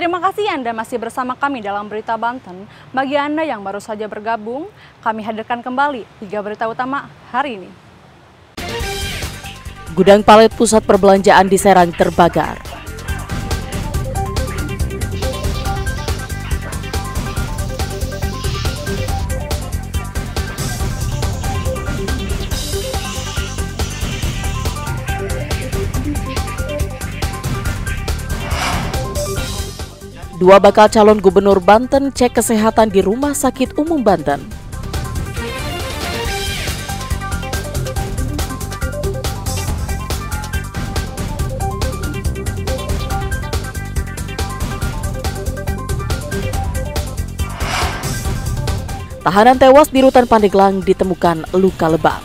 Terima kasih Anda masih bersama kami dalam Berita Banten. Bagi Anda yang baru saja bergabung, kami hadirkan kembali 3 berita utama hari ini. Gudang palet pusat perbelanjaan di Serang terbakar. Dua bakal calon gubernur Banten cek kesehatan di Rumah Sakit Umum Banten. Tahanan tewas di Rutan Pandeglang ditemukan luka lebam.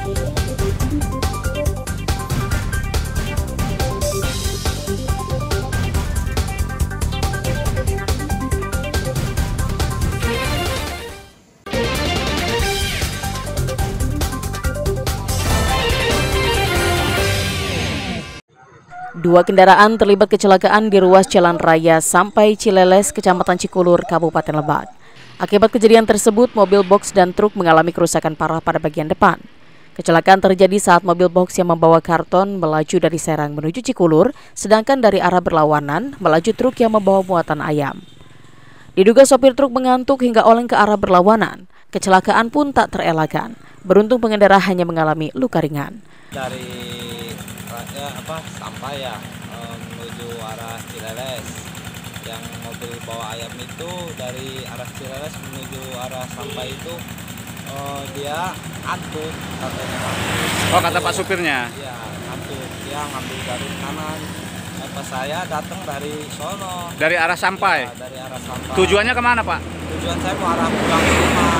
Dua kendaraan terlibat kecelakaan di ruas Jalan Raya Sampai Cileles, Kecamatan Cikulur, Kabupaten Lebak. Akibat kejadian tersebut, mobil box dan truk mengalami kerusakan parah pada bagian depan. Kecelakaan terjadi saat mobil box yang membawa karton melaju dari Serang menuju Cikulur, sedangkan dari arah berlawanan melaju truk yang membawa muatan ayam. Diduga sopir truk mengantuk hingga oleng ke arah berlawanan. Kecelakaan pun tak terelakkan. Beruntung pengendara hanya mengalami luka ringan. Dari Sampai menuju arah Cileles. Yang mobil bawa ayam itu dari arah Cileles menuju arah Sampai itu dia ngantuk katanya. Oh, kata Pak supirnya? Iya, ngantuk. Dia ngambil dari kanan. Pas saya datang dari sono. Dari arah Sampai? Ya, dari arah Sampai. Tujuannya kemana, Pak? Tujuan saya mau arah pulang ke rumah.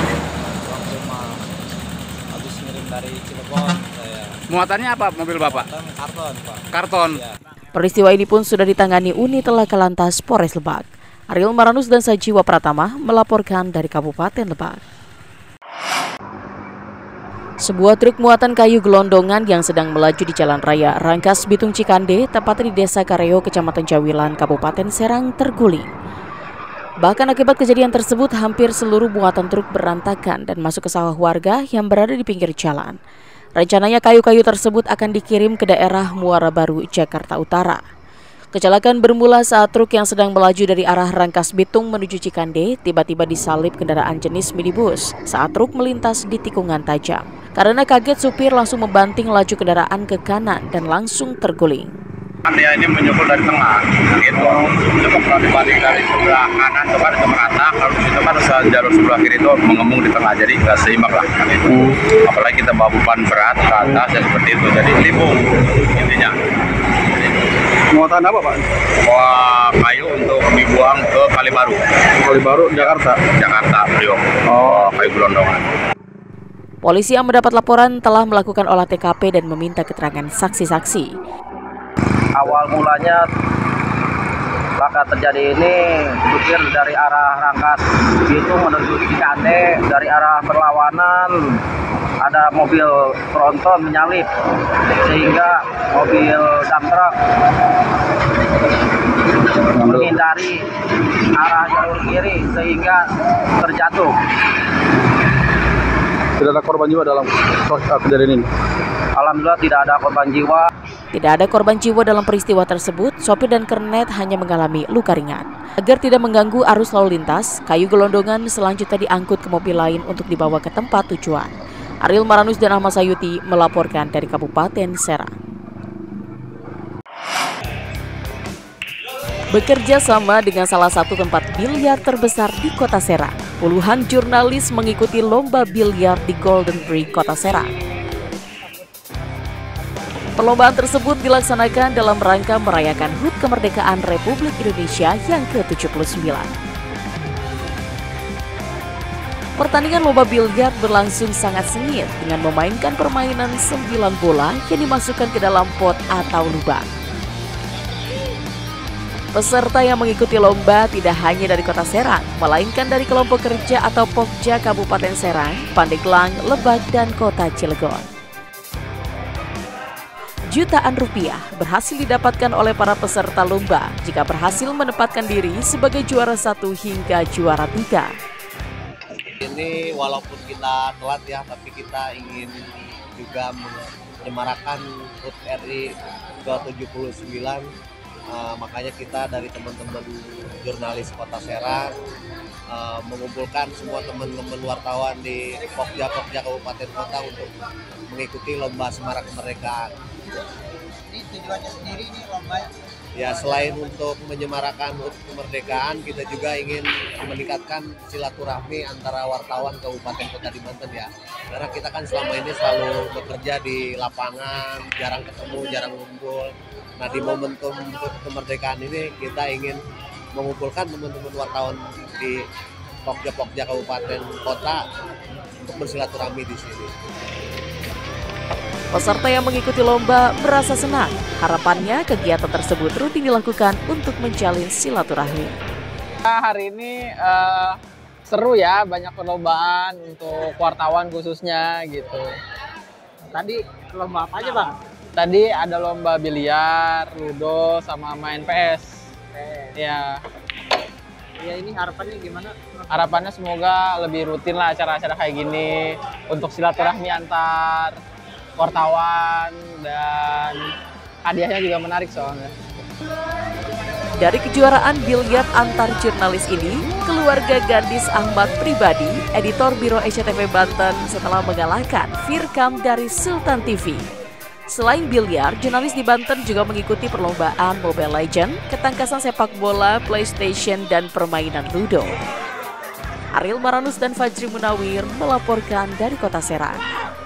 Habis ngirim dari Cilegon saya. Muatannya apa mobil Bapak? Karton, Pak. Karton. Ya. Peristiwa ini pun sudah ditangani unit Laka Lantas Polres Lebak. Ariel Maranus dan Sajiwa Pratama melaporkan dari Kabupaten Lebak. Sebuah truk muatan kayu gelondongan yang sedang melaju di Jalan Raya Rangkas Bitung Cikande, tepatnya di Desa Kareo, Kecamatan Jawilan, Kabupaten Serang, terguling. Bahkan akibat kejadian tersebut, hampir seluruh muatan truk berantakan dan masuk ke sawah warga yang berada di pinggir jalan. Rencananya kayu-kayu tersebut akan dikirim ke daerah Muara Baru, Jakarta Utara. Kecelakaan bermula saat truk yang sedang melaju dari arah Rangkas Bitung menuju Cikande tiba-tiba disalip kendaraan jenis minibus saat truk melintas di tikungan tajam. Karena kaget, supir langsung membanting laju kendaraan ke kanan dan langsung terguling. Dia ini menyusul dari tengah, gitu. Itu kalau dibanding dari sebelah kanan itu kan itu merata, kalau di situ kan jalur sebelah kiri itu mengemung di tengah, jadi nggak seimbang lah kan itu. Apalagi kita bawa beban berat ke atas ya seperti itu, jadi limbung intinya. Muatan apa, Pak? Bawa kayu untuk dibuang ke Kalibaru. Kalibaru, Jakarta? Jakarta, Priok. Oh, kayu gelondongan. Polisi yang mendapat laporan telah melakukan olah TKP dan meminta keterangan saksi-saksi. Awal mulanya laka terjadi ini supir dari arah Rangkas Bitung menuju Cikande, dari arah berlawanan ada mobil tronton menyalip sehingga mobil dump truck menghindari arah jalur kiri sehingga terjatuh. Tidak ada korban jiwa dalam kejadian ini? Alhamdulillah tidak ada korban jiwa. Tidak ada korban jiwa dalam peristiwa tersebut, sopir dan kernet hanya mengalami luka ringan. Agar tidak mengganggu arus lalu lintas, kayu gelondongan selanjutnya diangkut ke mobil lain untuk dibawa ke tempat tujuan. Ariel Maranus dan Ahmad Sayuti melaporkan dari Kabupaten Serang. Bekerja sama dengan salah satu tempat biliar terbesar di Kota Serang, puluhan jurnalis mengikuti lomba biliar di Golden Brick, Kota Serang. Perlombaan tersebut dilaksanakan dalam rangka merayakan HUT Kemerdekaan Republik Indonesia yang ke-79. Pertandingan lomba biliar berlangsung sangat sengit dengan memainkan permainan 9 bola yang dimasukkan ke dalam pot atau lubang. Peserta yang mengikuti lomba tidak hanya dari Kota Serang, melainkan dari kelompok kerja atau Pokja Kabupaten Serang, Pandeglang, Lebak, dan Kota Cilegon. jutaan rupiah berhasil didapatkan oleh para peserta lomba jika berhasil menempatkan diri sebagai juara 1 hingga juara 3. Ini walaupun kita telat ya, tapi kita ingin juga menyemarakan HUT RI ke-79. Makanya kita dari teman-teman jurnalis Kota Serang mengumpulkan semua teman-teman wartawan di Pokja-Pokja Kabupaten Kota untuk mengikuti lomba Semarak Kemerdekaan. Ini tujuannya sendiri ini lomba? Ya, selain untuk menyemarakan HUT kemerdekaan, kita juga ingin meningkatkan silaturahmi antara wartawan Kabupaten Kota di Banten ya. Karena kita kan selama ini selalu bekerja di lapangan, jarang ketemu, jarang ngumpul. Nah, di momentum HUT kemerdekaan ini kita ingin mengumpulkan teman-teman wartawan di Pokja-Pokja Kabupaten Kota untuk bersilaturahmi di sini. Peserta yang mengikuti lomba merasa senang. Harapannya kegiatan tersebut rutin dilakukan untuk menjalin silaturahmi. Hari ini seru ya, banyak perlombaan untuk wartawan khususnya gitu. Tadi lomba apa aja Bang? Tadi ada lomba biliar, ludo, sama main PS. Ya. Ya, ini harapannya gimana? Harapannya semoga lebih rutin lah acara-acara kayak gini untuk silaturahmi antar wartawan, dan hadiahnya juga menarik soalnya. Dari kejuaraan biliar antar jurnalis ini, keluarga Gandis Ahmad Pribadi, editor Biro SCTV Banten, setelah mengalahkan Firkam dari Sultan TV. Selain biliar, jurnalis di Banten juga mengikuti perlombaan Mobile Legends, ketangkasan sepak bola, PlayStation, dan permainan ludo. Ariel Maranus dan Fajri Munawir melaporkan dari Kota Serang.